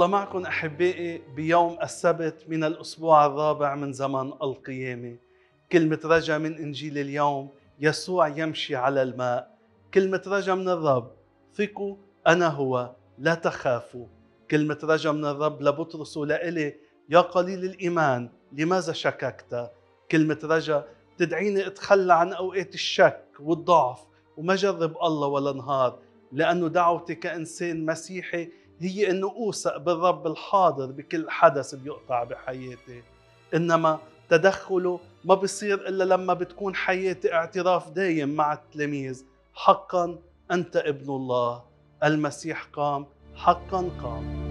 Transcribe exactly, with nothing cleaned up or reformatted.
الله معكم أحبائي بيوم السبت من الأسبوع الرابع من زمن القيامة. كلمة رجا من إنجيل اليوم: يسوع يمشي على الماء. كلمة رجا من الرب: ثقوا أنا هو لا تخافوا. كلمة رجا من الرب لبطرس ولإلي: يا قليل الإيمان لماذا شككت؟ كلمة رجا تدعيني أتخلى عن أوقات الشك والضعف وما جرب الله ولا نهار، لأنه دعوتي كإنسان مسيحي هي أنه أوثق بالرب الحاضر بكل حدث بيقطع بحياتي. إنما تدخله ما بصير إلا لما بتكون حياتي اعتراف دايم مع التلاميذ: حقا أنت ابن الله، المسيح قام، حقا قام.